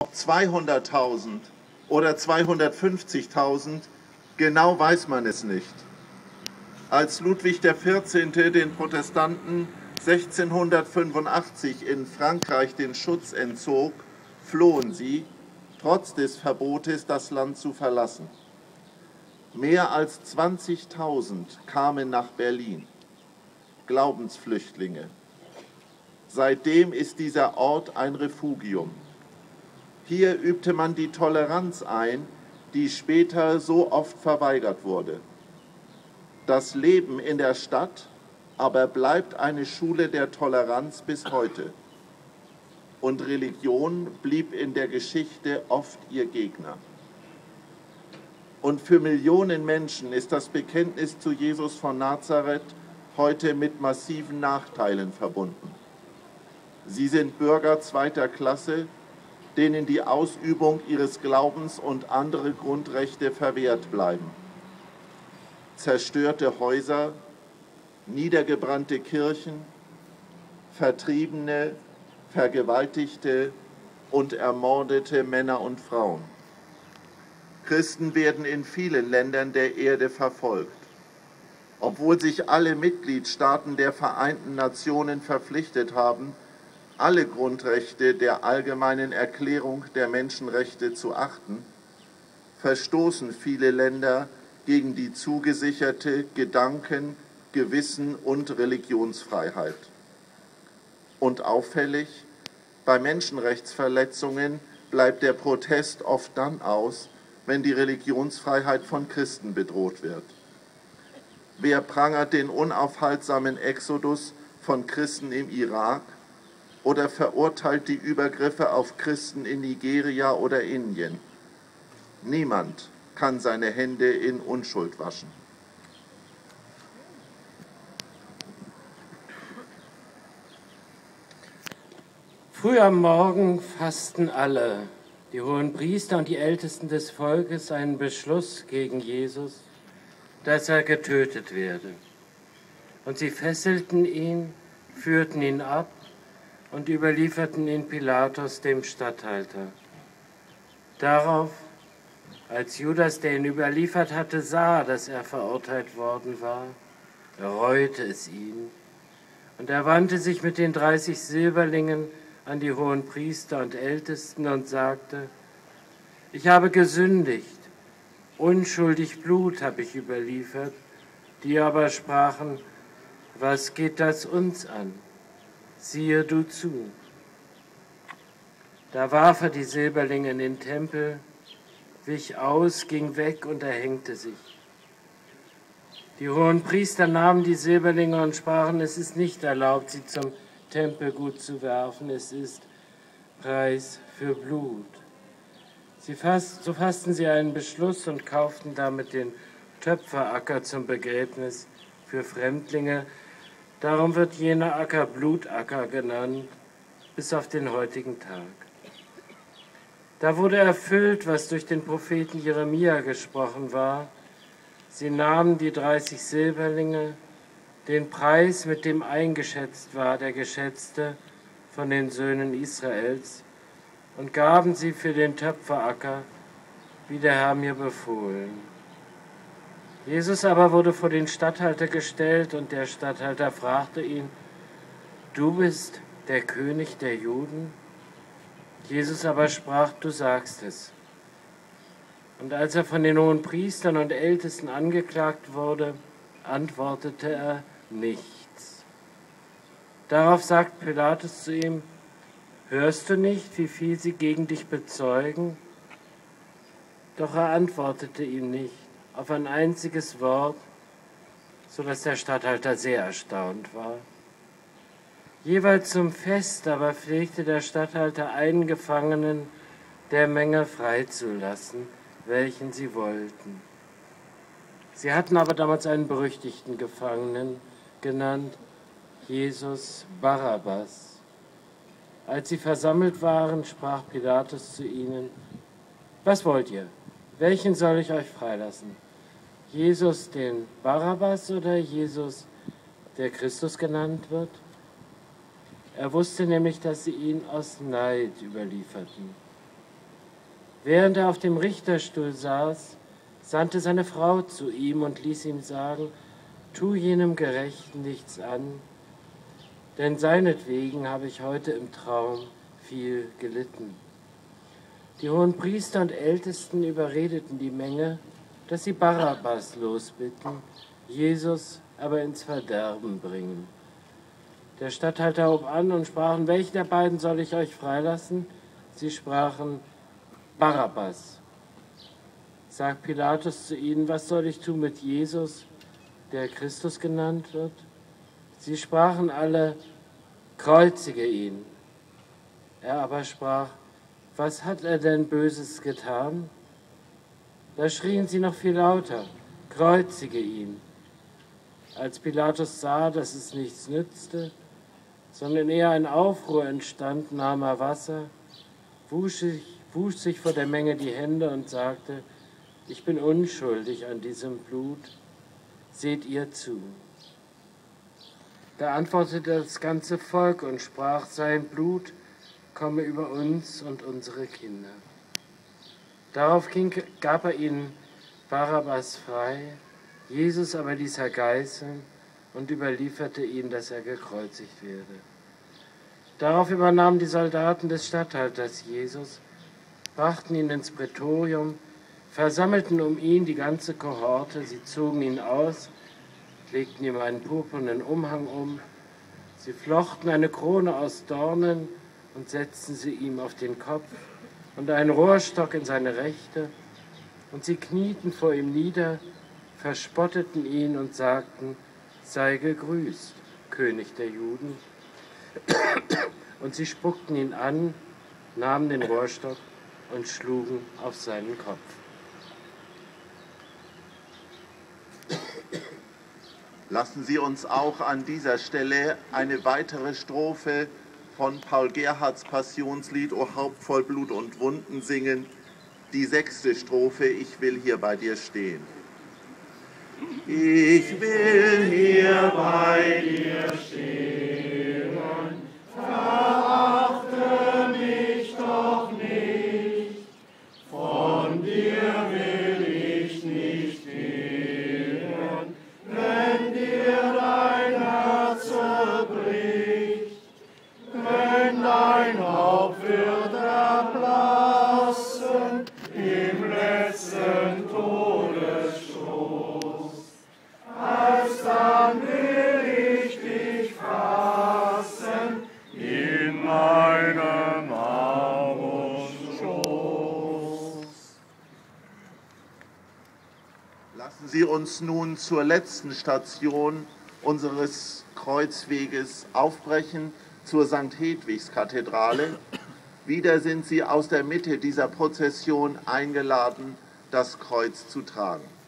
Ob 200.000 oder 250.000, genau weiß man es nicht. Als Ludwig XIV. Den Protestanten 1685 in Frankreich den Schutz entzog, flohen sie, trotz des Verbotes, das Land zu verlassen. Mehr als 20.000 kamen nach Berlin, Glaubensflüchtlinge. Seitdem ist dieser Ort ein Refugium. Hier übte man die Toleranz ein, die später so oft verweigert wurde. Das Leben in der Stadt aber bleibt eine Schule der Toleranz bis heute. Und Religion blieb in der Geschichte oft ihr Gegner. Und für Millionen Menschen ist das Bekenntnis zu Jesus von Nazareth heute mit massiven Nachteilen verbunden. Sie sind Bürger zweiter Klasse, denen die Ausübung ihres Glaubens und andere Grundrechte verwehrt bleiben. Zerstörte Häuser, niedergebrannte Kirchen, Vertriebene, vergewaltigte und ermordete Männer und Frauen. Christen werden in vielen Ländern der Erde verfolgt. Obwohl sich alle Mitgliedstaaten der Vereinten Nationen verpflichtet haben, alle Grundrechte der Allgemeinen Erklärung der Menschenrechte zu achten, verstoßen viele Länder gegen die zugesicherte Gedanken-, Gewissen- und Religionsfreiheit. Und auffällig, bei Menschenrechtsverletzungen bleibt der Protest oft dann aus, wenn die Religionsfreiheit von Christen bedroht wird. Wer prangert den unaufhaltsamen Exodus von Christen im Irak oder verurteilt die Übergriffe auf Christen in Nigeria oder Indien? Niemand kann seine Hände in Unschuld waschen. Früh am Morgen fassten alle, die Hohenpriester und die Ältesten des Volkes, einen Beschluss gegen Jesus, dass er getötet werde. Und sie fesselten ihn, führten ihn ab und überlieferten ihn Pilatus, dem Statthalter. Darauf, als Judas, der ihn überliefert hatte, sah, dass er verurteilt worden war, reute es ihn. Und er wandte sich mit den 30 Silberlingen an die Hohenpriester und Ältesten und sagte: Ich habe gesündigt, unschuldig Blut habe ich überliefert. Die aber sprachen: Was geht das uns an? Siehe du zu. Da warf er die Silberlinge in den Tempel, wich aus, ging weg und erhängte sich. Die Hohenpriester nahmen die Silberlinge und sprachen: Es ist nicht erlaubt, sie zum Tempelgut zu werfen, es ist Preis für Blut. So fassten sie einen Beschluss und kauften damit den Töpferacker zum Begräbnis für Fremdlinge. Darum wird jener Acker Blutacker genannt, bis auf den heutigen Tag. Da wurde erfüllt, was durch den Propheten Jeremia gesprochen war. Sie nahmen die 30 Silberlinge, den Preis, mit dem eingeschätzt war, der Geschätzte von den Söhnen Israels, und gaben sie für den Töpferacker, wie der Herr mir befohlen. Jesus aber wurde vor den Statthalter gestellt, und der Statthalter fragte ihn: Du bist der König der Juden? Jesus aber sprach: Du sagst es. Und als er von den Hohenpriestern und Ältesten angeklagt wurde, antwortete er nichts. Darauf sagt Pilatus zu ihm: Hörst du nicht, wie viel sie gegen dich bezeugen? Doch er antwortete ihm nicht auf ein einziges Wort, so dass der Statthalter sehr erstaunt war. Jeweils zum Fest aber pflegte der Statthalter einen Gefangenen der Menge freizulassen, welchen sie wollten. Sie hatten aber damals einen berüchtigten Gefangenen genannt, Jesus Barabbas. Als sie versammelt waren, sprach Pilatus zu ihnen: Was wollt ihr? Welchen soll ich euch freilassen? Jesus den Barabbas oder Jesus, der Christus genannt wird? Er wusste nämlich, dass sie ihn aus Neid überlieferten. Während er auf dem Richterstuhl saß, sandte seine Frau zu ihm und ließ ihm sagen, tu jenem Gerechten nichts an, denn seinetwegen habe ich heute im Traum viel gelitten. Die Hohenpriester und Ältesten überredeten die Menge, dass sie Barabbas losbitten, Jesus aber ins Verderben bringen. Der Statthalter hob an und sprachen, welchen der beiden soll ich euch freilassen? Sie sprachen, Barabbas. Sagt Pilatus zu ihnen, was soll ich tun mit Jesus, der Christus genannt wird? Sie sprachen alle, kreuzige ihn. Er aber sprach, was hat er denn Böses getan? Da schrien sie noch viel lauter, kreuzige ihn. Als Pilatus sah, dass es nichts nützte, sondern eher ein Aufruhr entstand, nahm er Wasser, wusch sich vor der Menge die Hände und sagte, ich bin unschuldig an diesem Blut, seht ihr zu. Da antwortete das ganze Volk und sprach, sein Blut komme über uns und unsere Kinder. Darauf gab er ihnen Barabbas frei, Jesus aber ließ er geißeln und überlieferte ihn, dass er gekreuzigt werde. Darauf übernahmen die Soldaten des Statthalters Jesus, brachten ihn ins Prätorium, versammelten um ihn die ganze Kohorte, sie zogen ihn aus, legten ihm einen purpurnen Umhang um, sie flochten eine Krone aus Dornen und setzten sie ihm auf den Kopf und einen Rohrstock in seine Rechte, und sie knieten vor ihm nieder, verspotteten ihn und sagten, sei gegrüßt, König der Juden. Und sie spuckten ihn an, nahmen den Rohrstock und schlugen auf seinen Kopf. Lassen Sie uns auch an dieser Stelle eine weitere Strophe von Paul Gerhardts Passionslied O Haupt voll Blut und Wunden singen. Die 6. Strophe, ich will hier bei dir stehen. Ich will hier bei dir stehen, verachte mich doch nicht, von dir will ich nicht gehen, wenn dir dein Herz bricht, wenn dein Haupt wird erblassen im letzten Todesstoß, dann will ich dich fassen in meinem Armenschoß. Lassen Sie uns nun zur letzten Station unseres Kreuzweges aufbrechen, zur St. Hedwigs Kathedrale. Wieder sind Sie aus der Mitte dieser Prozession eingeladen, das Kreuz zu tragen.